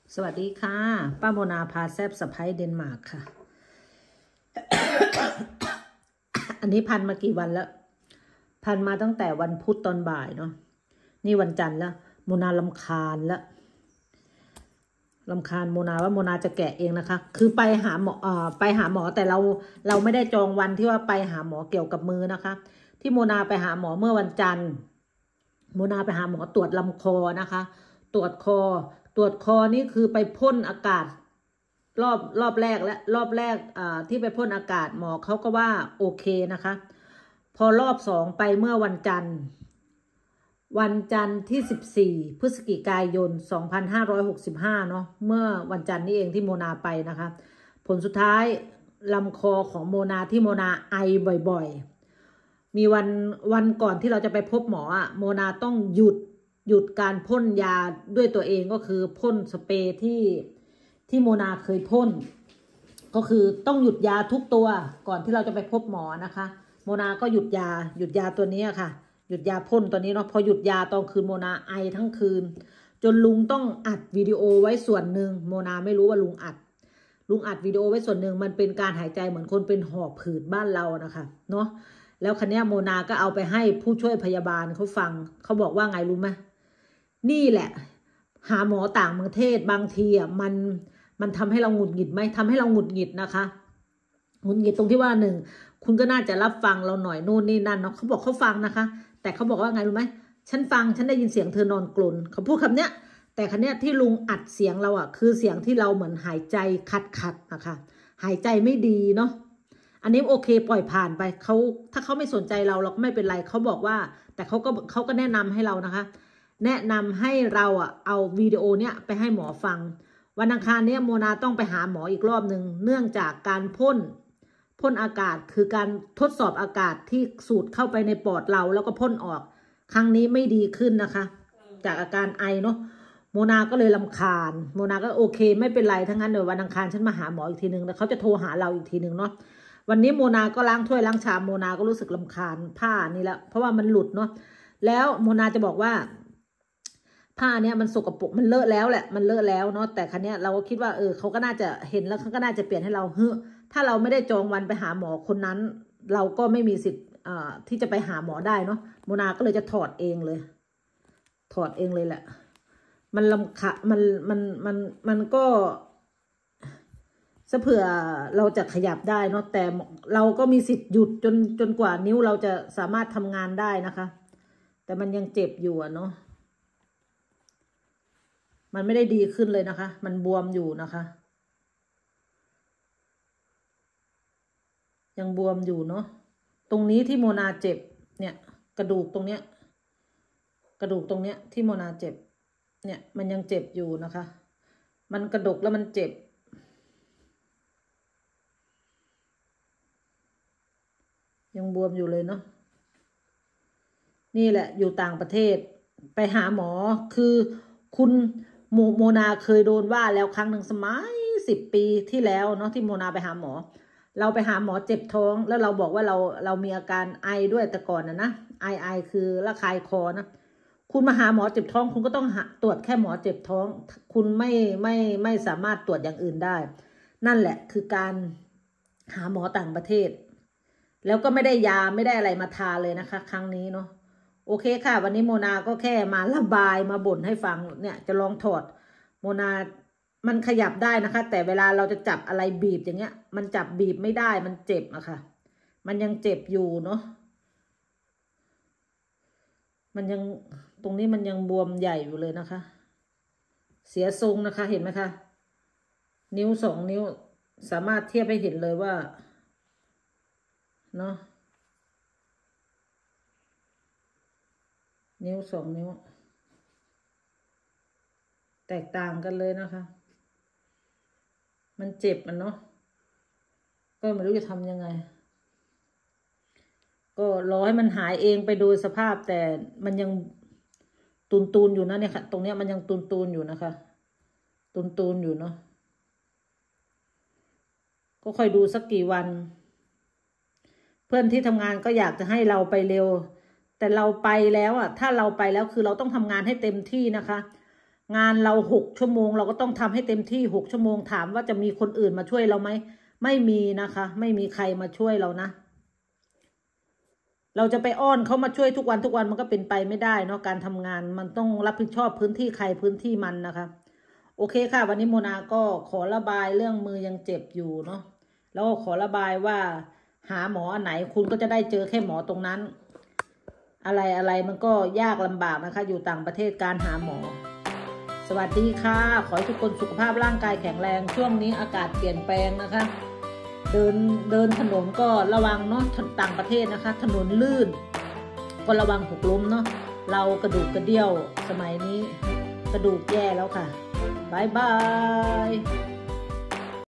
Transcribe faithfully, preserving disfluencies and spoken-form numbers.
สวัสดีค่ะป้าโมนาพาแซบสะพ้ายเดนมาร์กค่ะ อันนี้พันมากี่วันแล้วพันมาตั้งแต่วันพุธตอนบ่ายเนาะนี่วันจันทร์แล้วโมนาลำคาญแล้วลำคาญโมนาว่าโมนาจะแกะเองนะคะคือไปหาหมอเอ่อไปหาหมอแต่เราเราไม่ได้จองวันที่ว่าไปหาหมอเกี่ยวกับมือนะคะที่โมนาไปหาหมอเมื่อวันจันทร์โมนาไปหาหมอตรวจลำคอนะคะตรวจคอตรวจคอนี่คือไปพ่นอากาศรอบรอบแรกและรอบแรกอ่าที่ไปพ่นอากาศหมอเขาก็ว่าโอเคนะคะพอรอบสองไปเมื่อวันจันทร์วันจันทร์ที่สิบสี่พฤศจิกายนสองพันห้าร้อยหกสิบห้าเนาะเมื่อวันจันทร์นี่เองที่โมนาไปนะคะผลสุดท้ายลำคอของโมนาที่โมนาไอบ่อยๆมีวันวันก่อนที่เราจะไปพบหมออะโมนาต้องหยุดหยุดการพ่นยาด้วยตัวเองก็คือพ่นสเปรย์ที่ที่โมนาเคยพ่นก็คือต้องหยุดยาทุกตัวก่อนที่เราจะไปพบหมอนะคะโมนาก็หยุดยาหยุดยาตัวนี้ค่ะหยุดยาพ่นตัวนี้เนาะพอหยุดยาตอนคืนโมนาไอทั้งคืนจนลุงต้องอัดวิดีโอไว้ส่วนหนึ่งโมนาไม่รู้ว่าลุงอัดลุงอัดวิดีโอไว้ส่วนหนึ่งมันเป็นการหายใจเหมือนคนเป็นหอบผืดบ้านเรานะคะเนาะแล้วคันนี้โมนาก็เอาไปให้ผู้ช่วยพยาบาลเขาฟังเขาบอกว่าไงรู้ไหมนี่แหละหาหมอต่างประเทศบางทีอ่ะมันมันทำให้เราหงุดหงิดไหมทำให้เราหงุดหงิดนะคะหงุดหงิดตรงที่ว่าหนึ่งคุณก็น่าจะรับฟังเราหน่อยนู่นนี่นั่นเนาะเขาบอกเขาฟังนะคะแต่เขาบอกว่าไงรู้ไหมฉันฟังฉันได้ยินเสียงเธอนอนกลนเขาพูดคำเนี้ยแต่คำเนี้ยที่ลุงอัดเสียงเราอ่ะคือเสียงที่เราเหมือนหายใจขัดขัดนะคะหายใจไม่ดีเนาะอันนี้โอเคปล่อยผ่านไปเขาถ้าเขาไม่สนใจเราเราก็ไม่เป็นไรเขาบอกว่าแต่เขาก็เขาก็แนะนำให้เรานะคะแนะนำให้เราอ่ะเอาวิดีโอเนี้ยไปให้หมอฟังวันอังคารเนี้ยโมนาต้องไปหาหมออีกรอบหนึ่งเนื่องจากการพ่นพ่นอากาศคือการทดสอบอากาศที่สูดเข้าไปในปอดเราแล้วก็พ่นออกครั้งนี้ไม่ดีขึ้นนะคะจากอาการไอเนาะโมนาก็เลยรำคาญโมนาก็โอเคไม่เป็นไรทั้งนั้นเดี๋ยววันอังคารฉันมาหาหมออีกทีหนึ่งแล้วเขาจะโทรหาเราอีกทีหนึ่งเนาะวันนี้โมนาก็ล้างถ้วยล้างชามโมนาก็รู้สึกรำคาญผ้านี่แหละเพราะว่ามันหลุดเนาะแล้วโมนาจะบอกว่าผ้าเนี้ยมันสกปรกมันเลอะแล้วแหละมันเลอะแล้วเนาะแต่ครั้งเนี้ยเราก็คิดว่าเออเขาก็น่าจะเห็นแล้วเขาก็น่าจะเปลี่ยนให้เราเฮ้ถ้าเราไม่ได้จองวันไปหาหมอคนนั้นเราก็ไม่มีสิทธิ์อ่าที่จะไปหาหมอได้เนาะโมนาก็เลยจะถอดเองเลยถอดเองเลยแหละมันลำคะมันมันมันมันก็ซะเผื่อเราจะขยับได้เนาะแต่เราก็มีสิทธิ์หยุดจนจนกว่านิ้วเราจะสามารถทำงานได้นะคะแต่มันยังเจ็บอยู่อะเนาะมันไม่ได้ดีขึ้นเลยนะคะมันบวมอยู่นะคะยังบวมอยู่เนาะตรงนี้ที่โมนาเจ็บเนี่ยกระดูกตรงเนี้ยกระดูกตรงเนี้ยที่โมนาเจ็บเนี่ยมันยังเจ็บอยู่นะคะมันกระดกแล้วมันเจ็บยังบวมอยู่เลยเนาะนี่แหละอยู่ต่างประเทศไปหาหมอคือคุณโมโมนาเคยโดนว่าแล้วครั้งหนึ่งสมัยสิบปีที่แล้วเนาะที่โมนาไปหาหมอเราไปหาหมอเจ็บท้องแล้วเราบอกว่าเราเรามีอาการไอด้วยแต่ก่อนนะนะไอไอคือระคายคอนะคุณมาหาหมอเจ็บท้องคุณก็ต้องตรวจแค่หมอเจ็บท้องคุณไม่ไม่ไม่สามารถตรวจอย่างอื่นได้นั่นแหละคือการหาหมอต่างประเทศแล้วก็ไม่ได้ยาไม่ได้อะไรมาทาเลยนะคะครั้งนี้เนาะโอเคค่ะวันนี้โมนาก็แค่มาระบายมาบ่นให้ฟังเนี่ยจะลองถอดโมนามันขยับได้นะคะแต่เวลาเราจะจับอะไรบีบอย่างเงี้ยมันจับบีบไม่ได้มันเจ็บอะค่ะมันยังเจ็บอยู่เนาะมันยังตรงนี้มันยังบวมใหญ่อยู่เลยนะคะเสียทรงนะคะเห็นไหมคะนิ้วสองนิ้วสามารถเทียบให้เห็นเลยว่าเนาะนิ้วสองนิ้วแตกต่างกันเลยนะคะมันเจ็บมันเนาะก็ไม่รู้จะทำยังไงก็รอให้มันหายเองไปโดยสภาพแต่มันยังตูนตูนอยู่นะเนี่ยค่ะตรงเนี้ยมันยังตูนตูนอยู่นะคะตูนตูนอยู่เนาะก็ค่อยดูสักกี่วันเพื่อนที่ทำงานก็อยากจะให้เราไปเร็วแต่เราไปแล้วอ่ะถ้าเราไปแล้วคือเราต้องทำงานให้เต็มที่นะคะงานเราหกชั่วโมงเราก็ต้องทำให้เต็มที่หกชั่วโมงถามว่าจะมีคนอื่นมาช่วยเราไหมไม่มีนะคะไม่มีใครมาช่วยเรานะเราจะไปอ้อนเขามาช่วยทุกวันทุกวันมันก็เป็นไปไม่ได้เนาะการทำงานมันต้องรับผิดชอบพื้นที่ใครพื้นที่มันนะคะโอเคค่ะวันนี้โมนาก็ขอระบายเรื่องมือยังเจ็บอยู่เนาะแล้วก็ขอระบายว่าหาหมออันไหนคุณก็จะได้เจอแค่หมอตรงนั้นอะไรอะไรมันก็ยากลำบากนะคะอยู่ต่างประเทศการหาหมอสวัสดีค่ะขอให้ทุกคนสุขภาพร่างกายแข็งแรงช่วงนี้อากาศเปลี่ยนแปลงนะคะเดินเดินถนนก็ระวังเนาะต่างประเทศนะคะถนนลื่นก็ระวังหกล้มเนาะเรากระดูกกระเดี่ยวสมัยนี้กระดูกแย่แล้วค่ะบายบาย